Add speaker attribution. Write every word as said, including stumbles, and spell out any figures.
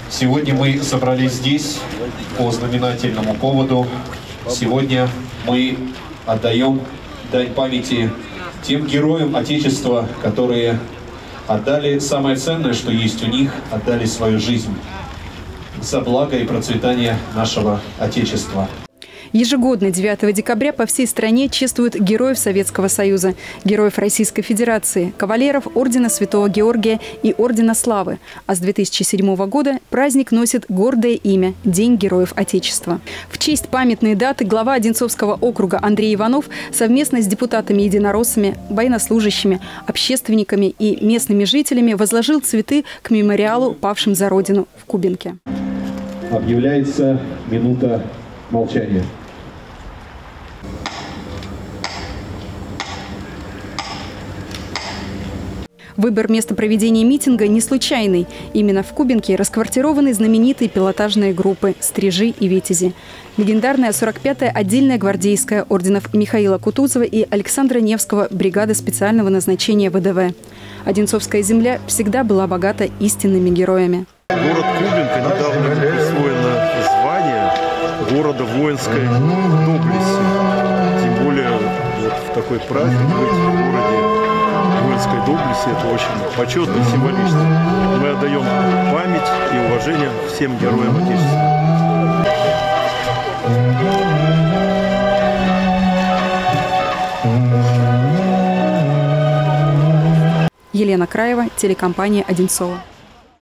Speaker 1: Сегодня мы собрались здесь по знаменательному поводу. Сегодня мы отдаем дань памяти тем героям Отечества, которые отдали самое ценное, что есть у них, отдали свою жизнь за благо и процветание нашего Отечества.
Speaker 2: Ежегодно девятого декабря по всей стране чествуют героев Советского Союза, героев Российской Федерации, кавалеров Ордена Святого Георгия и Ордена Славы. А с две тысячи седьмого года праздник носит гордое имя – День Героев Отечества. В честь памятной даты глава Одинцовского округа Андрей Иванов совместно с депутатами-единороссами, военнослужащими, общественниками и местными жителями возложил цветы к мемориалу павшим за Родину в Кубинке.
Speaker 1: Объявляется минута молчания.
Speaker 2: Выбор места проведения митинга не случайный. Именно в Кубинке расквартированы знаменитые пилотажные группы «Стрижи» и «Витязи». Легендарная сорок пятая отдельная гвардейская орденов Михаила Кутузова и Александра Невского бригада специального назначения ВДВ. Одинцовская земля всегда была богата истинными героями.
Speaker 3: Город Кубинка недавно присвоено звание города воинской доблести. Тем более вот в такой праздник быть в городе воинской доблести — это очень почетно и символично. Мы отдаем память и уважение всем героям Отечества.
Speaker 2: Елена Краева, телекомпания «Одинцово».